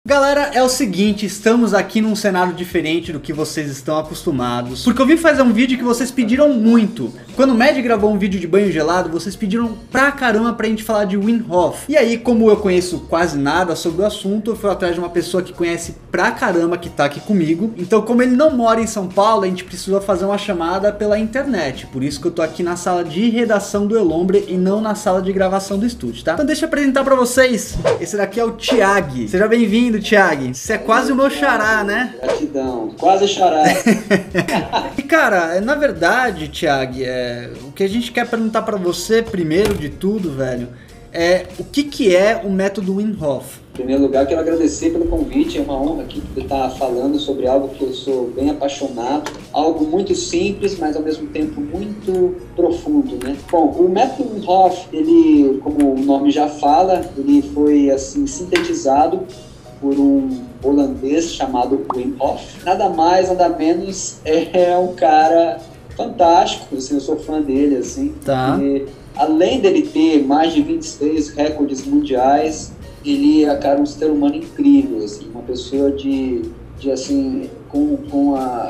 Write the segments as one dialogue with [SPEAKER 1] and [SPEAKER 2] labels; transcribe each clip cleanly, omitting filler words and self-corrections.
[SPEAKER 1] Galera, é o seguinte, estamos aqui num cenário diferente do que vocês estão acostumados, porque eu vim fazer um vídeo que vocês pediram muito. Quando o Mad gravou um vídeo de banho gelado, vocês pediram pra caramba pra gente falar de Wim Hof. E aí, como eu conheço quase nada sobre o assunto, eu fui atrás de uma pessoa que conhece pra caramba, que tá aqui comigo. Então, como ele não mora em São Paulo, a gente precisou fazer uma chamada pela internet. Por isso que eu tô aqui na sala de redação do El Hombre e não na sala de gravação do estúdio, tá? Então deixa eu apresentar pra vocês. Esse daqui é o Thiago. Seja bem-vindo, Thiago. Você é quase o meu xará, né?
[SPEAKER 2] Gratidão, quase xará.
[SPEAKER 1] E cara, na verdade, Thiago, o que a gente quer perguntar pra você, primeiro de tudo, velho, é o que é o método Wim Hof?
[SPEAKER 2] Em primeiro lugar, quero agradecer pelo convite, é uma honra aqui estar falando sobre algo que eu sou bem apaixonado, algo muito simples, mas ao mesmo tempo muito profundo, né? Bom, o método Wim Hof, ele, como o nome já fala, ele foi assim sintetizado por um holandês chamado Wim Hof. Nada mais, nada menos, é um cara fantástico, assim, eu sou fã dele, assim.
[SPEAKER 1] Tá.
[SPEAKER 2] E, além dele ter mais de 26 recordes mundiais, ele é, cara, um ser humano incrível, assim, uma pessoa de assim, com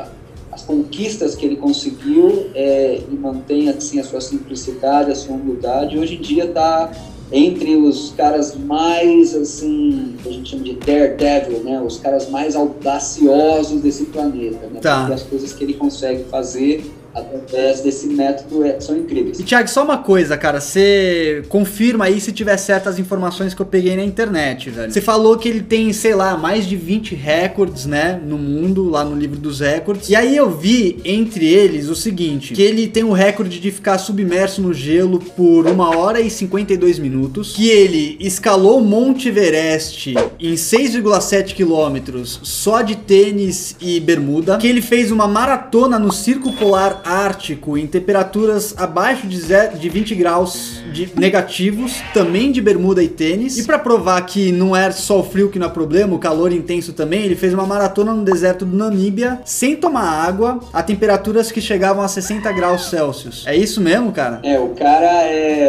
[SPEAKER 2] as conquistas que ele conseguiu, e mantém, assim, a sua simplicidade, a sua humildade. Hoje em dia está entre os caras mais, assim, que a gente chama de daredevil, né? Os caras mais audaciosos desse planeta, né?
[SPEAKER 1] Tá.
[SPEAKER 2] Porque as coisas que ele consegue fazer através desse método são incríveis.
[SPEAKER 1] E Thiago, só uma coisa, cara, você confirma aí se tiver certas informações que eu peguei na internet, velho. Você falou que ele tem, sei lá, mais de 20 recordes, né, no mundo, lá no livro dos recordes. E aí eu vi, entre eles, o seguinte, que ele tem o recorde de ficar submerso no gelo por 1 hora e 52 minutos, que ele escalou o Monte Everest em 6,7 quilômetros só de tênis e bermuda, que ele fez uma maratona no Círculo Polar Ártico em temperaturas abaixo de 20 graus negativos, também de bermuda e tênis. E para provar que não é só o frio que não é problema, o calor intenso também, ele fez uma maratona no deserto do Namíbia sem tomar água, a temperaturas que chegavam a 60 graus Celsius. É isso mesmo, cara?
[SPEAKER 2] O cara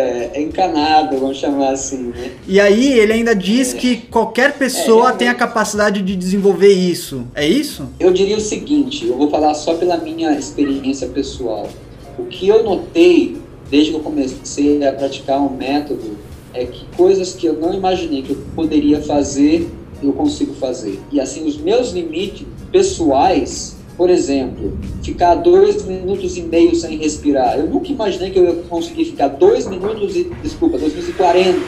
[SPEAKER 2] é encanado, vamos chamar assim, né?
[SPEAKER 1] E aí ele ainda diz que qualquer pessoa tem a capacidade de desenvolver isso. É isso?
[SPEAKER 2] Eu diria o seguinte, eu vou falar só pela minha experiência pessoal. O que eu notei desde que eu comecei a praticar um método é que coisas que eu não imaginei que eu poderia fazer, eu consigo fazer. E assim, os meus limites pessoais, por exemplo, ficar 2 minutos e meio sem respirar. Eu nunca imaginei que eu ia conseguir ficar 2 minutos e 2 minutos e 40.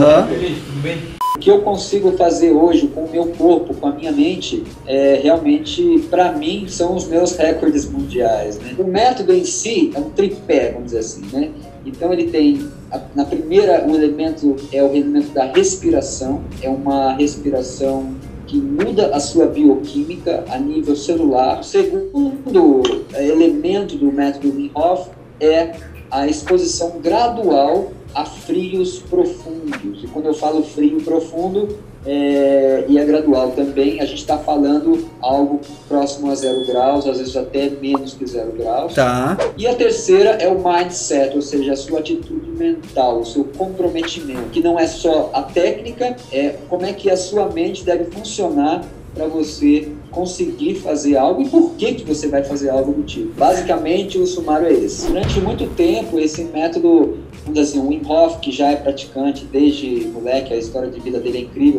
[SPEAKER 1] Tudo bem.
[SPEAKER 2] O que eu consigo fazer hoje com o meu corpo, com a minha mente, realmente, para mim, são os meus recordes mundiais, né? O método em si é um tripé, vamos dizer assim, né? Então ele tem, na primeira, o elemento é o elemento da respiração, é uma respiração que muda a sua bioquímica a nível celular. O segundo elemento do método Wim Hof é a exposição gradual a frios profundos. E quando eu falo frio profundo, e é gradual também, a gente está falando algo próximo a 0 graus, às vezes até menos que 0 graus.
[SPEAKER 1] Tá.
[SPEAKER 2] E a terceira é o mindset, ou seja, a sua atitude mental, o seu comprometimento, que não é só a técnica, é como é que a sua mente deve funcionar para você conseguir fazer algo e por que você vai fazer algo do tipo. Basicamente, o sumário é esse. Durante muito tempo, esse método, vamos dizer assim, o Wim Hof, que já é praticante desde moleque, a história de vida dele é incrível,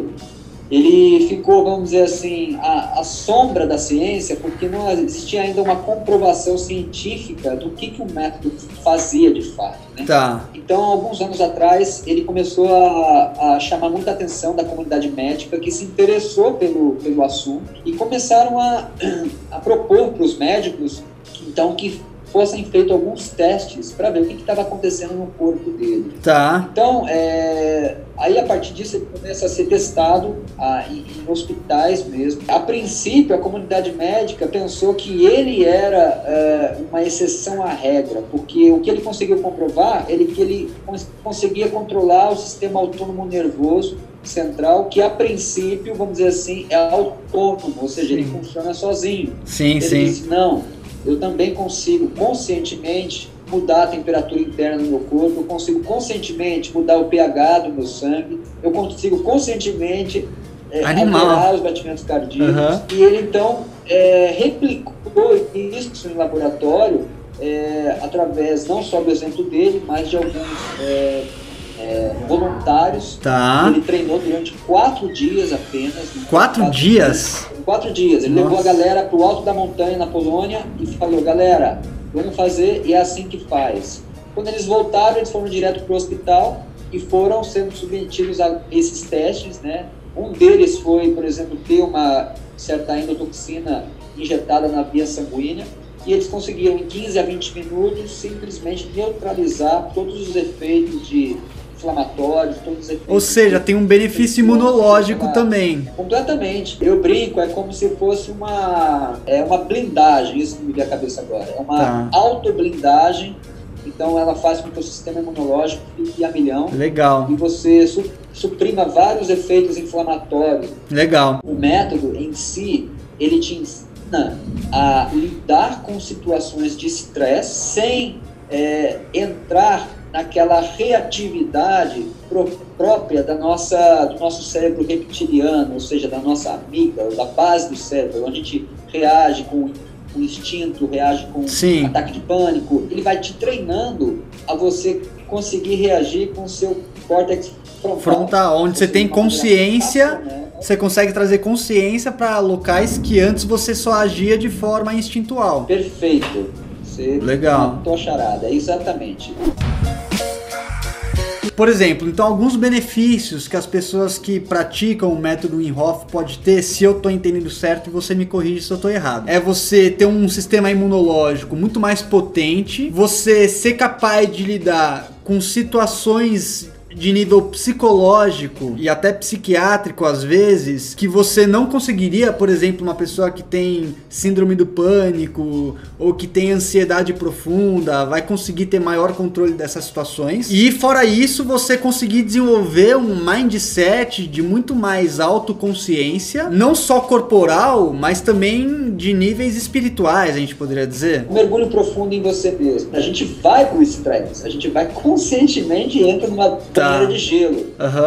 [SPEAKER 2] ele ficou, vamos dizer assim, à sombra da ciência, porque não existia ainda uma comprovação científica do que o método fazia de fato, né?
[SPEAKER 1] Tá.
[SPEAKER 2] Então, alguns anos atrás, ele começou a chamar muita atenção da comunidade médica que se interessou pelo assunto e começaram a propor para os médicos, então, que fossem feitos alguns testes para ver o que estava acontecendo no corpo dele.
[SPEAKER 1] Tá.
[SPEAKER 2] Então, aí a partir disso ele começa a ser testado em hospitais mesmo. A princípio, a comunidade médica pensou que ele era uma exceção à regra, porque o que ele conseguiu comprovar é que ele conseguia controlar o sistema autônomo nervoso central, que a princípio, vamos dizer assim, é autônomo, ou seja, ele funciona sozinho.
[SPEAKER 1] Sim,
[SPEAKER 2] ele disse, não, eu também consigo conscientemente mudar a temperatura interna do meu corpo, eu consigo conscientemente mudar o pH do meu sangue, eu consigo conscientemente alterar os batimentos cardíacos. E ele, então, replicou isso em laboratório através não só do exemplo dele, mas de alguns voluntários. Ele treinou durante 4 dias apenas.
[SPEAKER 1] 4 dias?
[SPEAKER 2] 4 dias. Ele levou a galera para o alto da montanha na Polônia e falou: galera, vamos fazer, e é assim que faz. Quando eles voltaram, eles foram direto para o hospital e foram sendo submetidos a esses testes, né? Um deles foi, por exemplo, ter uma certa endotoxina injetada na via sanguínea, e eles conseguiram, em 15 a 20 minutos, simplesmente neutralizar todos os efeitos inflamatórios, todos os efeitos...
[SPEAKER 1] Ou seja, tem um benefício imunológico também.
[SPEAKER 2] Completamente. Eu brinco, é como se fosse uma blindagem, isso que me veio à cabeça agora. É uma autoblindagem. Então ela faz com que o sistema imunológico fique a milhão.
[SPEAKER 1] Legal.
[SPEAKER 2] E você suprima vários efeitos inflamatórios.
[SPEAKER 1] Legal.
[SPEAKER 2] O método em si, ele te ensina a lidar com situações de estresse sem entrar naquela reatividade própria do nosso cérebro reptiliano, ou seja, da nossa amígdala, da base do cérebro, onde a gente reage com o instinto, reage com ataque de pânico. Ele vai te treinando a você conseguir reagir com o seu córtex
[SPEAKER 1] frontal, onde você tem consciência, você consegue trazer consciência para locais que antes você só agia de forma instintual.
[SPEAKER 2] Perfeito.
[SPEAKER 1] Legal.
[SPEAKER 2] Matou a charada, exatamente.
[SPEAKER 1] Por exemplo, então alguns benefícios que as pessoas que praticam o método Wim Hof pode ter, se eu tô entendendo certo e você me corrige se eu tô errado, é você ter um sistema imunológico muito mais potente, você ser capaz de lidar com situações de nível psicológico e até psiquiátrico às vezes, que você não conseguiria, por exemplo, uma pessoa que tem síndrome do pânico ou que tem ansiedade profunda, vai conseguir ter maior controle dessas situações. E fora isso, você conseguir desenvolver um mindset de muito mais autoconsciência, não só corporal, mas também de níveis espirituais, a gente poderia dizer.
[SPEAKER 2] Um mergulho profundo em você mesmo. A gente vai pro estresse, a gente vai conscientemente e entra numa de gelo.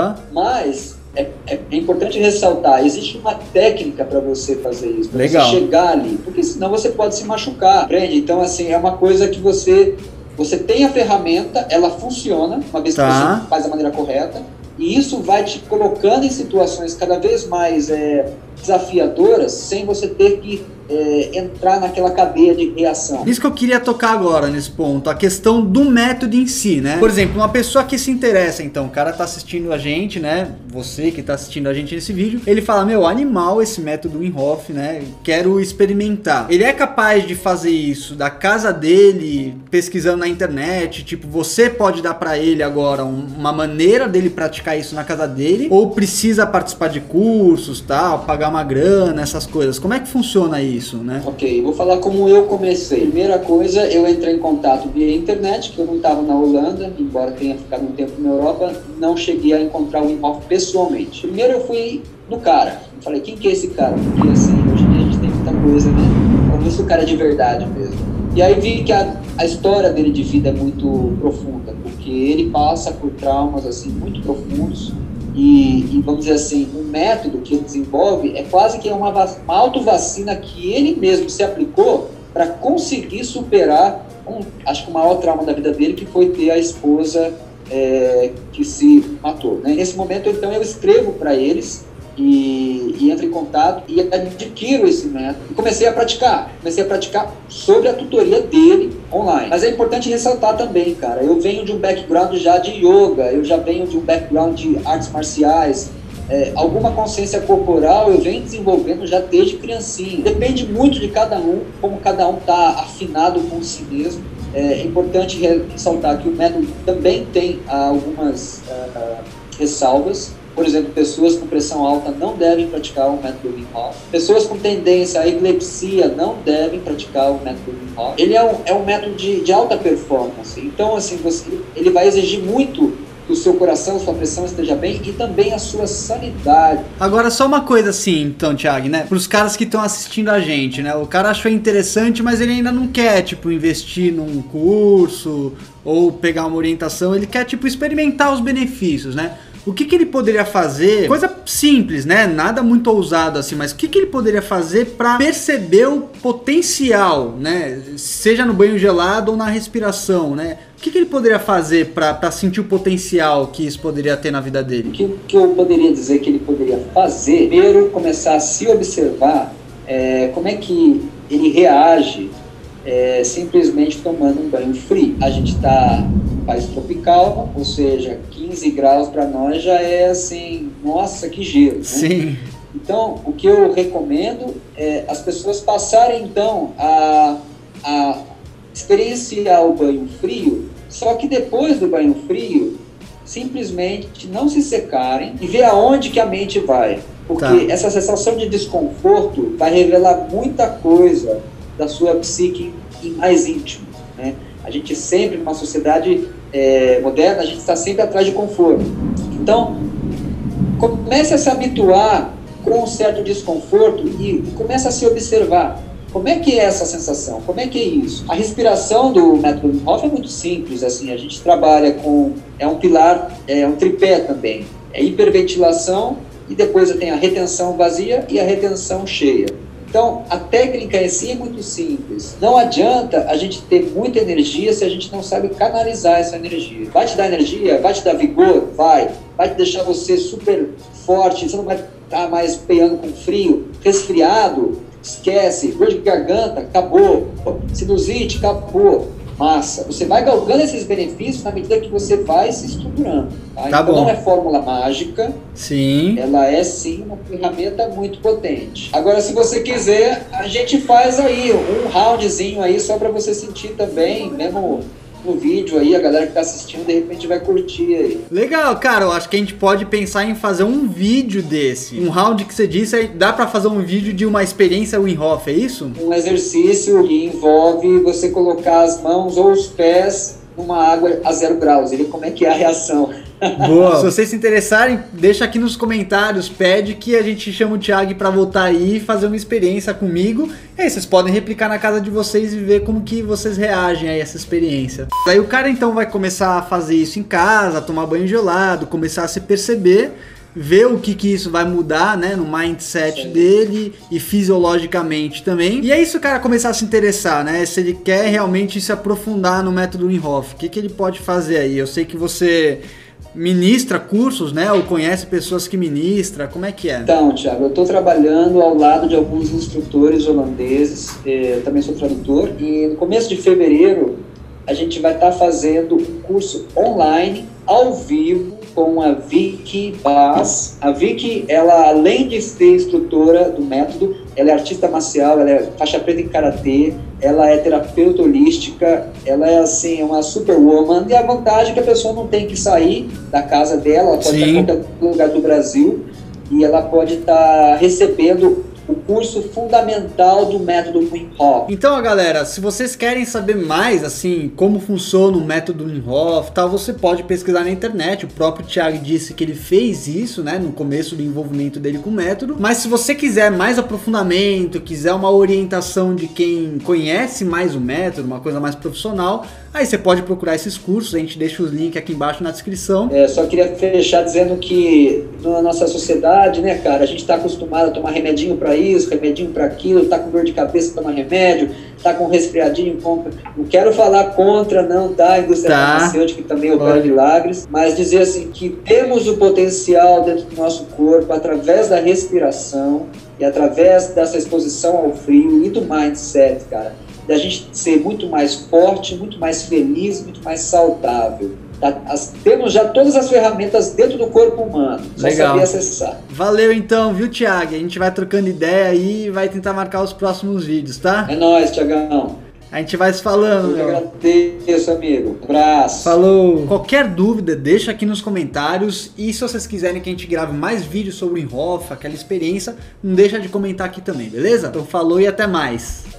[SPEAKER 2] Mas é importante ressaltar, existe uma técnica para você fazer isso, para você chegar ali, porque senão você pode se machucar, aprende? Então, assim, é uma coisa que você tem a ferramenta, ela funciona, uma vez que você faz da maneira correta, e isso vai te colocando em situações cada vez mais desafiadoras, sem você ter que entrar naquela cadeia de reação.
[SPEAKER 1] Isso que eu queria tocar agora nesse ponto, a questão do método em si, né? Por exemplo, uma pessoa que se interessa, então, o cara tá assistindo a gente, né? Você que tá assistindo a gente nesse vídeo, ele fala, meu, animal esse método Wim Hof, né? Quero experimentar. Ele é capaz de fazer isso da casa dele, pesquisando na internet, tipo, você pode dar pra ele agora uma maneira dele praticar isso na casa dele, ou precisa participar de cursos, tal, pagar uma grana, essas coisas. Como é que funciona isso? Né?
[SPEAKER 2] Ok, vou falar como eu comecei. Primeira coisa, eu entrei em contato via internet, que eu não estava na Holanda, embora tenha ficado um tempo na Europa, não cheguei a encontrar o Wim Hof pessoalmente. Primeiro eu fui no cara, eu falei, quem que é esse cara? Porque assim, hoje em dia a gente tem muita coisa, né? Vamos ver se o cara é de verdade mesmo. E aí vi que a história dele de vida é muito profunda, porque ele passa por traumas assim muito profundos. E vamos dizer assim, o método que ele desenvolve é quase que uma autovacina que ele mesmo se aplicou para conseguir superar, acho que o maior trauma da vida dele, que foi ter a esposa que se matou. Né? Nesse momento, então, eu escrevo para eles e entro em contato e adquiro esse método. E comecei a praticar sobre a tutoria dele online. Mas é importante ressaltar também, cara, eu venho de um background já de yoga, eu já venho de um background de artes marciais, alguma consciência corporal eu venho desenvolvendo já desde criancinha. Depende muito de cada um, como cada um está afinado com si mesmo. É importante ressaltar que o método também tem algumas ressalvas. Por exemplo, pessoas com pressão alta não devem praticar o método Wim Hof. Pessoas com tendência à epilepsia não devem praticar o método Wim Hof. Ele é um método de alta performance. Então, assim, ele vai exigir muito que o seu coração, sua pressão esteja bem e também a sua sanidade.
[SPEAKER 1] Agora, só uma coisa assim, então, Thiago, né? Para os caras que estão assistindo a gente, né? O cara achou interessante, mas ele ainda não quer, tipo, investir num curso ou pegar uma orientação. Ele quer, tipo, experimentar os benefícios, né? o que ele poderia fazer, coisa simples, né, nada muito ousado assim, mas o que ele poderia fazer para perceber o potencial, né, seja no banho gelado ou na respiração, né? O que ele poderia fazer para sentir o potencial que isso poderia ter na vida dele?
[SPEAKER 2] O que eu poderia dizer que ele poderia fazer? Primeiro, começar a se observar como é que ele reage simplesmente tomando um banho frio. A gente está em um país tropical, ou seja, 15 graus para nós já é assim, nossa, que gelo, né?
[SPEAKER 1] Sim.
[SPEAKER 2] Então, o que eu recomendo é as pessoas passarem, então, a experienciar o banho frio, só que depois do banho frio, simplesmente não se secarem e ver aonde que a mente vai. Porque essa sensação de desconforto vai revelar muita coisa da sua psique mais íntimo, né? A gente sempre, numa sociedade moderna, a gente está sempre atrás de conforto. Então, comece a se habituar com um certo desconforto e comece a se observar. Como é que é essa sensação? Como é que é isso? A respiração do método Wim Hof é muito simples, assim, a gente trabalha com, um pilar, um tripé também, hiperventilação e depois tem a retenção vazia e a retenção cheia. Então, a técnica em si é muito simples. Não adianta a gente ter muita energia se a gente não sabe canalizar essa energia. Vai te dar energia? Vai te dar vigor? Vai te deixar você super forte, você não vai estar mais peando com frio, resfriado, esquece, dor de garganta, acabou, sinusite, acabou, massa. Você vai galgando esses benefícios na medida que você vai se estruturando. Tá? Então
[SPEAKER 1] bom.
[SPEAKER 2] Não é fórmula mágica,
[SPEAKER 1] sim.
[SPEAKER 2] Ela é sim uma ferramenta muito potente. Agora, se você quiser, a gente faz aí um roundzinho aí só para você sentir também, mesmo no vídeo aí, a galera que tá assistindo de repente vai curtir aí.
[SPEAKER 1] Legal, cara, eu acho que a gente pode pensar em fazer um vídeo desse. Um round que você disse, dá pra fazer um vídeo de uma experiência Wim Hof, é isso?
[SPEAKER 2] Um exercício que envolve você colocar as mãos ou os pés numa água a 0 graus, e ver como é que é a reação.
[SPEAKER 1] Boa. Se vocês se interessarem, deixa aqui nos comentários, pede que a gente chama o Thiago pra voltar aí e fazer uma experiência comigo. E aí vocês podem replicar na casa de vocês e ver como que vocês reagem a essa experiência. Aí o cara então vai começar a fazer isso em casa, tomar banho gelado, começar a se perceber, ver o que isso vai mudar, né, no mindset dele e fisiologicamente também. E é isso, o cara começar a se interessar, né, se ele quer realmente se aprofundar no método Wim Hof, o que ele pode fazer aí? Eu sei que você ministra cursos, né, ou conhece pessoas que ministram, como é que é?
[SPEAKER 2] Então, Thiago, eu estou trabalhando ao lado de alguns instrutores holandeses, eu também sou tradutor, e no começo de fevereiro a gente vai estar fazendo um curso online, ao vivo, com a Vicky Bass. A Vicky, ela, além de ser instrutora do método, ela é artista marcial, ela é faixa preta em karatê, ela é terapeuta holística, ela é assim, uma superwoman, e a vantagem é que a pessoa não tem que sair da casa dela, ela pode estar em qualquer lugar do Brasil, e ela pode estar recebendo o curso fundamental do método Wim Hof.
[SPEAKER 1] Então, galera, se vocês querem saber mais, assim, como funciona o método Wim Hof, tal, você pode pesquisar na internet. O próprio Thiago disse que ele fez isso, né, no começo do envolvimento dele com o método. Mas se você quiser mais aprofundamento, quiser uma orientação de quem conhece mais o método, uma coisa mais profissional, aí você pode procurar esses cursos. A gente deixa os links aqui embaixo na descrição.
[SPEAKER 2] Só queria fechar dizendo que na nossa sociedade, né, cara, a gente está acostumado a tomar remedinho para isso, remedinho para aquilo, tá com dor de cabeça, toma remédio, tá com resfriadinho, compra. Não quero falar contra, não, tá? A indústria farmacêutica que também opera milagres, mas dizer assim que temos o potencial dentro do nosso corpo através da respiração e através dessa exposição ao frio e do mindset, cara, da gente ser muito mais forte, muito mais feliz, muito mais saudável. Temos já todas as ferramentas dentro do corpo humano, só saber acessar.
[SPEAKER 1] Valeu então, viu, Thiago? A gente vai trocando ideia aí e vai tentar marcar os próximos vídeos, tá?
[SPEAKER 2] É nóis, Thiagão.
[SPEAKER 1] A gente vai se falando,
[SPEAKER 2] meu. Eu agradeço, amigo. Abraço.
[SPEAKER 1] Falou. Qualquer dúvida, deixa aqui nos comentários. E se vocês quiserem que a gente grave mais vídeos sobre o Wim Hof, aquela experiência, não deixa de comentar aqui também, beleza? Então falou e até mais.